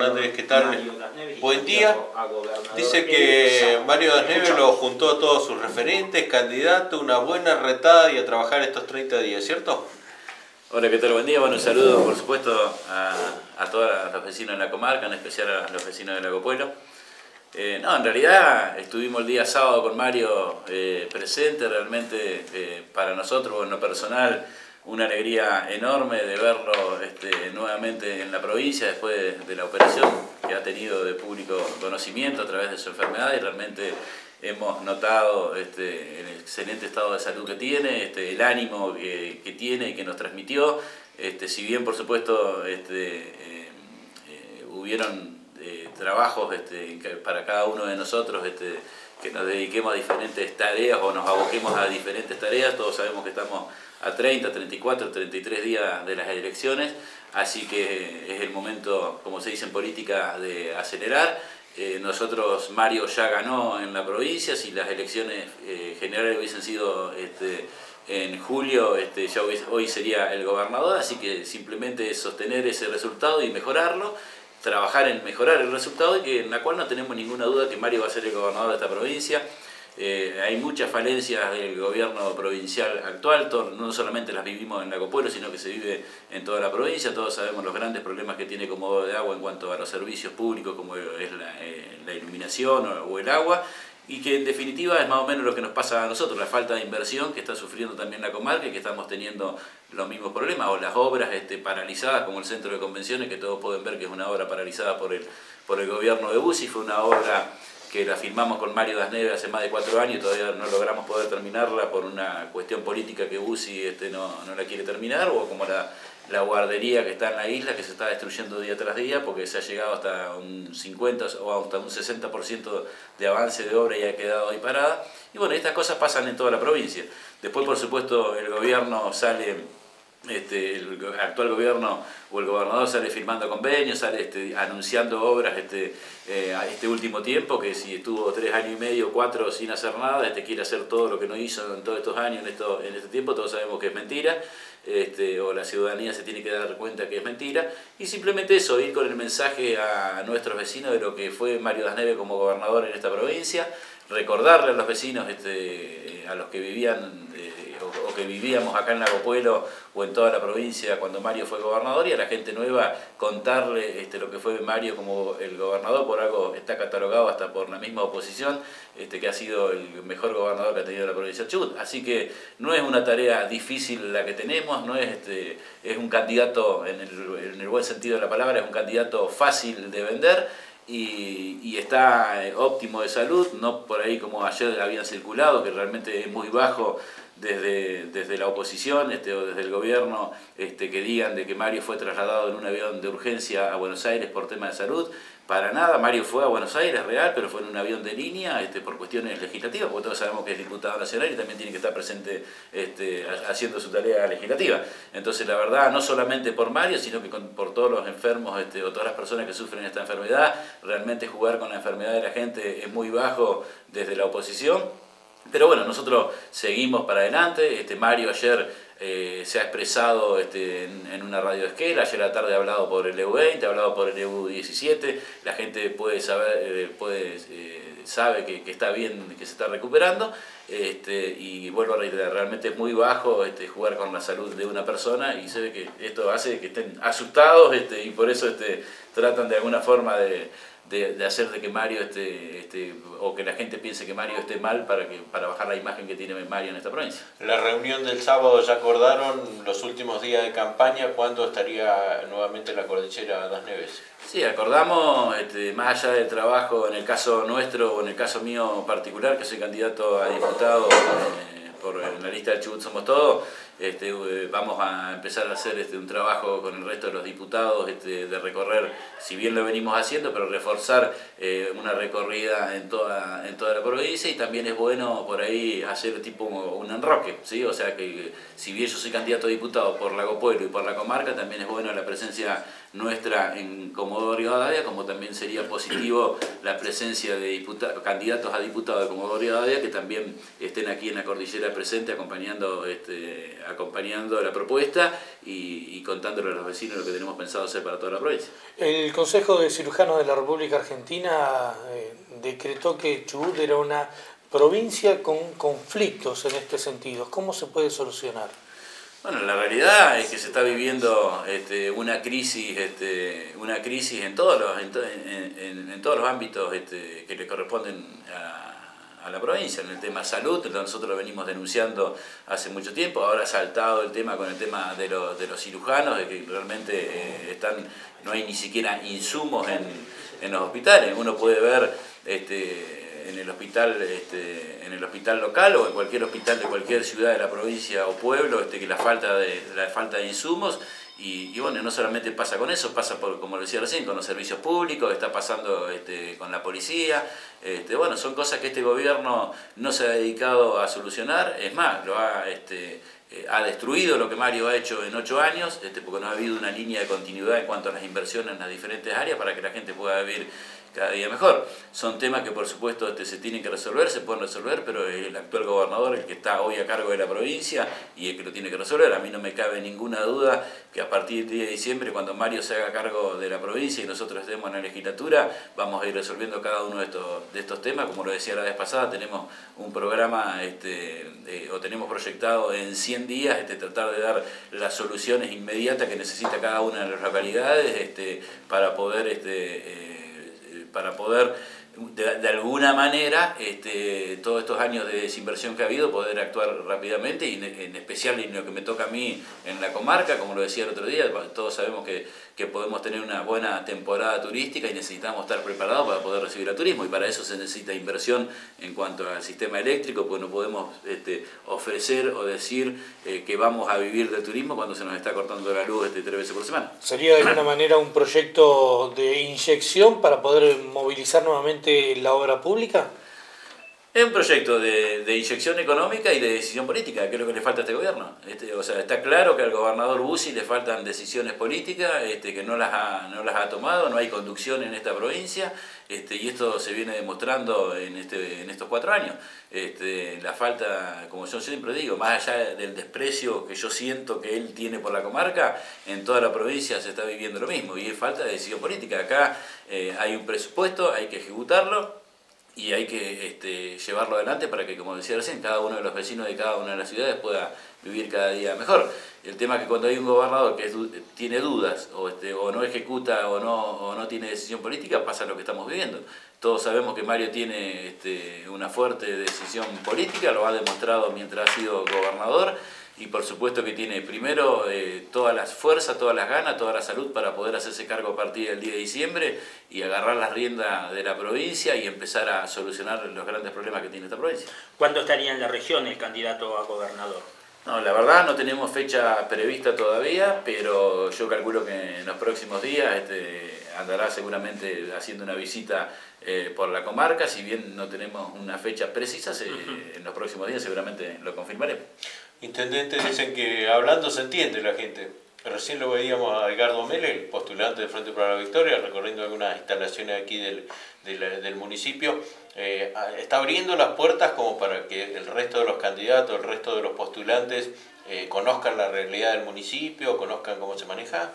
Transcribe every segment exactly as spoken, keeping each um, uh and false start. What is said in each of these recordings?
Fernández, ¿qué tal? Buen día. Dice que Mario Das Neves lo juntó a todos sus referentes, candidatos, una buena retada y a trabajar estos treinta días, ¿cierto? Hola, ¿qué tal? Buen día. Bueno, un saludo, por supuesto, a, a todos los vecinos de la comarca, en especial a los vecinos de Lago Puelo. Eh, no, en realidad estuvimos el día sábado con Mario eh, presente, realmente eh, para nosotros, en lo personal, una alegría enorme de verlo este, nuevamente en la provincia después de, de la operación que ha tenido de público conocimiento a través de su enfermedad, y realmente hemos notado este, el excelente estado de salud que tiene, este, el ánimo que, que tiene y que nos transmitió. Este, si bien, por supuesto, este, eh, eh, hubieron eh, trabajos este, para cada uno de nosotros, este, que nos dediquemos a diferentes tareas o nos aboquemos a diferentes tareas, todos sabemos que estamos a treinta, treinta y cuatro, treinta y tres días de las elecciones, así que es el momento, como se dice en política, de acelerar. Eh, nosotros, Mario ya ganó en la provincia, si las elecciones eh, generales hubiesen sido este, en julio, este, ya hubiese, hoy sería el gobernador, así que simplemente es sostener ese resultado y mejorarlo, trabajar en mejorar el resultado, y que en la cual no tenemos ninguna duda que Mario va a ser el gobernador de esta provincia. Eh, hay muchas falencias del gobierno provincial actual, todo, no solamente las vivimos en Lago Puelo, sino que se vive en toda la provincia. Todos sabemos los grandes problemas que tiene Comodoro de Agua en cuanto a los servicios públicos, como es la, eh, la iluminación o, o el agua, y que en definitiva es más o menos lo que nos pasa a nosotros, la falta de inversión que está sufriendo también la comarca y que estamos teniendo los mismos problemas, o las obras este, paralizadas, como el centro de convenciones, que todos pueden ver que es una obra paralizada por el, por el gobierno de Bussi. Fue una obra que la firmamos con Mario Das Neves hace más de cuatro años y todavía no logramos poder terminarla por una cuestión política que Bussi este, no, no la quiere terminar, o como la, la guardería que está en la isla, que se está destruyendo día tras día porque se ha llegado hasta un cincuenta o hasta un sesenta por ciento de avance de obra y ha quedado ahí parada. Y bueno, estas cosas pasan en toda la provincia. Después, por supuesto, el gobierno sale... Este, el actual gobierno o el gobernador sale firmando convenios, sale este, anunciando obras este, eh, a este último tiempo, que si estuvo tres años y medio, cuatro sin hacer nada, este, quiere hacer todo lo que no hizo en todos estos años, en, esto, en este tiempo. Todos sabemos que es mentira, este, o la ciudadanía se tiene que dar cuenta que es mentira, y simplemente eso, ir con el mensaje a nuestros vecinos de lo que fue Mario Das Neves como gobernador en esta provincia, recordarle a los vecinos, este, a los que vivían eh, o, o que vivíamos acá en Lago Puelo o en toda la provincia cuando Mario fue gobernador, y a la gente nueva contarle este, lo que fue Mario como el gobernador. Por algo está catalogado hasta por la misma oposición, este, que ha sido el mejor gobernador que ha tenido la provincia de Chubut. Así que no es una tarea difícil la que tenemos, no es, este, es un candidato, en el, en el buen sentido de la palabra, es un candidato fácil de vender. Y, y está óptimo de salud, no por ahí como ayer habían circulado, que realmente es muy bajo desde, desde la oposición este, o desde el gobierno, este, que digan de que Mario fue trasladado en un avión de urgencia a Buenos Aires por tema de salud. Para nada, Mario fue a Buenos Aires, real, pero fue en un avión de línea este, por cuestiones legislativas, porque todos sabemos que es diputado nacional y también tiene que estar presente este, haciendo su tarea legislativa. Entonces, la verdad, no solamente por Mario, sino que con, por todos los enfermos este, o todas las personas que sufren esta enfermedad, realmente jugar con la enfermedad de la gente es muy bajo desde la oposición. Pero bueno, nosotros seguimos para adelante. Este, Mario ayer eh, se ha expresado este, en, en una radio de Esquel, ayer a la tarde ha hablado por el E U veinte, ha hablado por el E U diecisiete, la gente puede saber, eh, puede, eh, sabe que, que está bien, que se está recuperando, este, y vuelvo a reiterar, realmente es muy bajo este, jugar con la salud de una persona, y se ve que esto hace que estén asustados este, y por eso este, tratan de alguna forma de... De, de hacer de que Mario esté, este, o que la gente piense que Mario esté mal para, que, para bajar la imagen que tiene Mario en esta provincia. La reunión del sábado, ¿ya acordaron los últimos días de campaña? ¿Cuándo estaría nuevamente la cordillera Das Neves? Sí, acordamos, este, más allá del trabajo, en el caso nuestro o en el caso mío particular, que soy candidato a diputado eh, por en la lista del Chubut Somos Todos, este, eh, vamos a empezar a hacer este, un trabajo con el resto de los diputados este, de recorrer, si bien lo venimos haciendo, pero reforzar eh, una recorrida en toda, en toda la provincia, y también es bueno por ahí hacer tipo un enroque, ¿sí? O sea que si bien yo soy candidato a diputado por Lago Puelo y por la comarca, también es bueno la presencia nuestra en Comodoro Rivadavia, como también sería positivo la presencia de candidatos a diputados de Comodoro Rivadavia que también estén aquí en la cordillera presente acompañando este, acompañando la propuesta y, y contándole a los vecinos lo que tenemos pensado hacer para toda la provincia. El Consejo de Cirujanos de la República Argentina eh, decretó que Chubut era una provincia con conflictos en este sentido. ¿Cómo se puede solucionar? Bueno, la realidad es que se está viviendo este, una crisis, este, una crisis en todos los, en, en, en todos los ámbitos este, que le corresponden a, a la provincia. En el tema salud, nosotros lo venimos denunciando hace mucho tiempo. Ahora ha saltado el tema con el tema de, lo, de los cirujanos, de que realmente eh, están, no hay ni siquiera insumos en, en los hospitales. Uno puede ver este, en el hospital este, en el hospital local o en cualquier hospital de cualquier ciudad de la provincia o pueblo este, que la falta de, la falta de insumos y, y bueno, no solamente pasa con eso, pasa por, como lo decía recién, con los servicios públicos, está pasando este, con la policía, este, bueno, son cosas que este gobierno no se ha dedicado a solucionar, es más, lo ha, este, eh, ha destruido lo que Mario ha hecho en ocho años, este, porque no ha habido una línea de continuidad en cuanto a las inversiones en las diferentes áreas para que la gente pueda vivir cada día mejor. Son temas que por supuesto este, se tienen que resolver, se pueden resolver, pero el actual gobernador, el que está hoy a cargo de la provincia y el que lo tiene que resolver. A mí no me cabe ninguna duda que a partir del diez de diciembre, cuando Mario se haga cargo de la provincia y nosotros estemos en la legislatura, vamos a ir resolviendo cada uno de estos, de estos temas. Como lo decía la vez pasada, tenemos un programa este, eh, o tenemos proyectado en cien días este, tratar de dar las soluciones inmediatas que necesita cada una de las localidades este, para poder este, eh, para poder de, de alguna manera este, todos estos años de desinversión que ha habido poder actuar rápidamente y en, en especial en lo que me toca a mí en la comarca, como lo decía el otro día, todos sabemos que, que podemos tener una buena temporada turística y necesitamos estar preparados para poder recibir al turismo y para eso se necesita inversión en cuanto al sistema eléctrico, pues no podemos este, ofrecer o decir eh, que vamos a vivir del turismo cuando se nos está cortando la luz este, tres veces por semana. ¿Sería de alguna manera un proyecto de inyección para poder movilizar nuevamente la obra pública? Es un proyecto de, de inyección económica y de decisión política, que es lo que le falta a este gobierno. Este, o sea, está claro que al gobernador Bussi le faltan decisiones políticas, este, que no las, ha, no las ha tomado, no hay conducción en esta provincia, este, y esto se viene demostrando en, este, en estos cuatro años. Este, la falta, como yo siempre digo, más allá del desprecio que yo siento que él tiene por la comarca, en toda la provincia se está viviendo lo mismo, y es falta de decisión política. Acá eh, hay un presupuesto, hay que ejecutarlo, y hay que este, llevarlo adelante para que, como decía recién, cada uno de los vecinos de cada una de las ciudades pueda vivir cada día mejor. El tema es que cuando hay un gobernador que es, tiene dudas o, este, o no ejecuta o no, o no tiene decisión política, pasa lo que estamos viviendo. Todos sabemos que Mario tiene este, una fuerte decisión política, lo ha demostrado mientras ha sido gobernador. Y por supuesto que tiene primero eh, todas las fuerzas, todas las ganas, toda la salud para poder hacerse cargo a partir del diez de diciembre y agarrar las riendas de la provincia y empezar a solucionar los grandes problemas que tiene esta provincia. ¿Cuándo estaría en la región el candidato a gobernador? No, la verdad no tenemos fecha prevista todavía, pero yo calculo que en los próximos días este, andará seguramente haciendo una visita eh, por la comarca. Si bien no tenemos una fecha precisa, se, uh-huh. en los próximos días seguramente lo confirmaremos. Intendente, dicen que hablando se entiende la gente. Recién lo veíamos a Edgardo Mele, el postulante del Frente para la Victoria, recorriendo algunas instalaciones aquí del, del, del municipio. Eh, está abriendo las puertas como para que el resto de los candidatos, el resto de los postulantes eh, conozcan la realidad del municipio, conozcan cómo se maneja.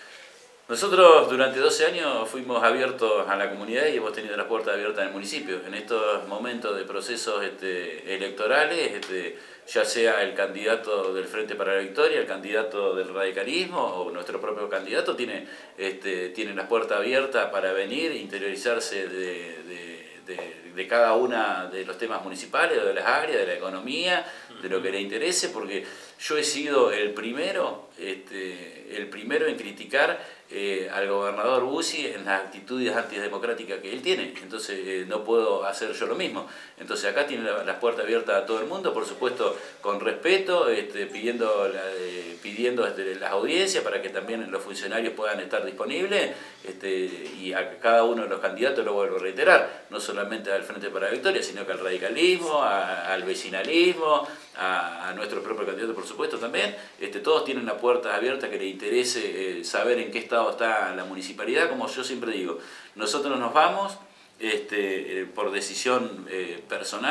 Nosotros durante doce años fuimos abiertos a la comunidad y hemos tenido las puertas abiertas en el municipio. En estos momentos de procesos este, electorales, este, ya sea el candidato del Frente para la Victoria, el candidato del radicalismo o nuestro propio candidato, tiene, este, tiene las puertas abiertas para venir, interiorizarse de, de, de, de cada una de los temas municipales, de las áreas, de la economía, de lo que le interese, porque yo he sido el primero, este, el primero en criticar eh, al gobernador Bussi en las actitudes antidemocráticas que él tiene. Entonces eh, no puedo hacer yo lo mismo. Entonces acá tiene la, las puertas abiertas a todo el mundo, por supuesto con respeto, este, pidiendo, la, eh, pidiendo este, las audiencias para que también los funcionarios puedan estar disponibles, este, y a cada uno de los candidatos, lo vuelvo a reiterar, no solamente al Frente para la Victoria, sino que al radicalismo, a, al vecinalismo, a, a nuestro propio candidato por supuesto también. Este, todos tienen la puerta abierta que le interese eh, saber en qué estado está la municipalidad. Como yo siempre digo, nosotros nos vamos este, eh, por decisión eh, personal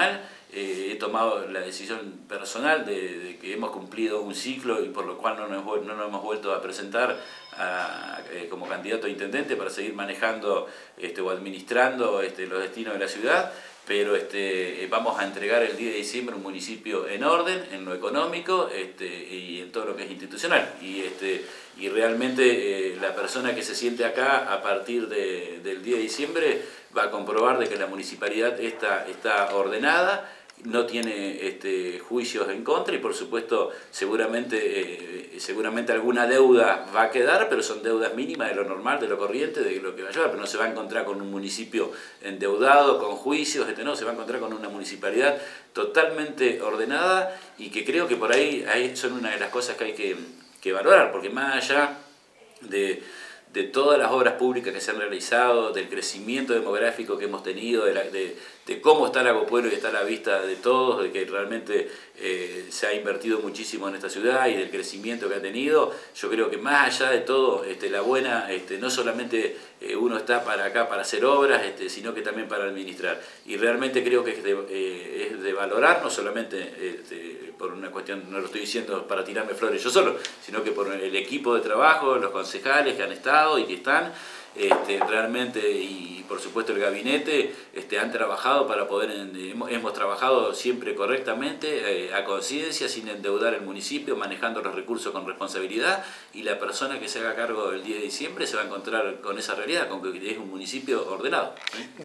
eh, he tomado la decisión personal de, de que hemos cumplido un ciclo y por lo cual no nos, no nos hemos vuelto a presentar a, eh, como candidato a intendente para seguir manejando este, o administrando este, los destinos de la ciudad. Pero este, vamos a entregar el diez de diciembre un municipio en orden, en lo económico este, y en todo lo que es institucional. Y, este, y realmente eh, la persona que se siente acá a partir de, del diez de diciembre va a comprobar de que la municipalidad está, está ordenada, no tiene este, juicios en contra y por supuesto seguramente, eh, seguramente alguna deuda va a quedar, pero son deudas mínimas de lo normal, de lo corriente, de lo que va a llevar, pero no se va a encontrar con un municipio endeudado, con juicios, este, no, se va a encontrar con una municipalidad totalmente ordenada y que creo que por ahí, ahí son una de las cosas que hay que, que valorar, porque más allá de... de todas las obras públicas que se han realizado, del crecimiento demográfico que hemos tenido, de, la, de, de cómo está Lago Puelo y está a la vista de todos, de que realmente eh, se ha invertido muchísimo en esta ciudad y del crecimiento que ha tenido, yo creo que más allá de todo, este, la buena, este, no solamente eh, uno está para acá para hacer obras, este, sino que también para administrar. Y realmente creo que es de, eh, es de valorar, no solamente este, por una cuestión, no lo estoy diciendo para tirarme flores yo solo, sino que por el equipo de trabajo, los concejales que han estado y que están, este, realmente, y por supuesto el gabinete, este, han trabajado para poder, hemos, hemos trabajado siempre correctamente, eh, a conciencia, sin endeudar el municipio, manejando los recursos con responsabilidad, y la persona que se haga cargo del diez de diciembre se va a encontrar con esa realidad, con que es un municipio ordenado, ¿sí?